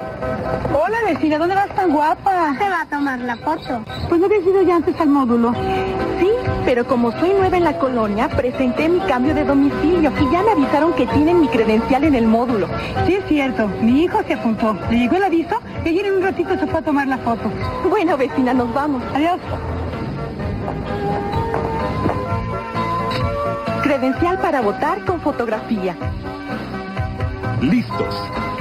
Hola, vecina, ¿dónde vas tan guapa? Se va a tomar la foto. Pues no habías ido ya antes al módulo. Sí, pero como soy nueva en la colonia, presenté mi cambio de domicilio y ya me avisaron que tienen mi credencial en el módulo. Sí, es cierto. Mi hijo se apuntó. Le llegó el aviso y ayer en un ratito se fue a tomar la foto. Bueno, vecina, nos vamos. Adiós. Credencial para votar con fotografía. Listos.